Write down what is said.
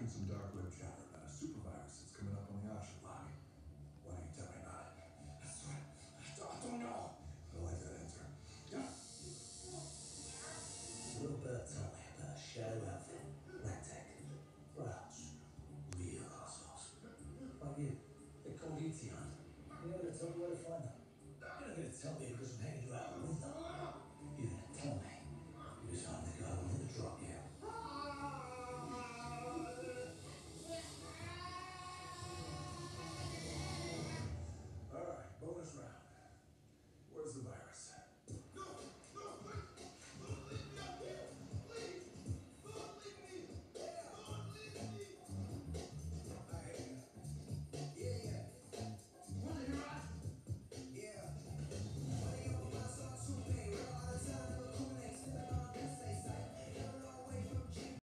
tracking some dark web chatter about a super virus that's coming up on the option log. Why don't you tell me about it? That's right. I don't know. I like that answer. Yeah. Little bird told me about a shadow outfit. Lactec. Rouse. Real assholes. Like you. They're called ETI. You're not going to tell me where to find them. You're not going to tell me because I'm hanging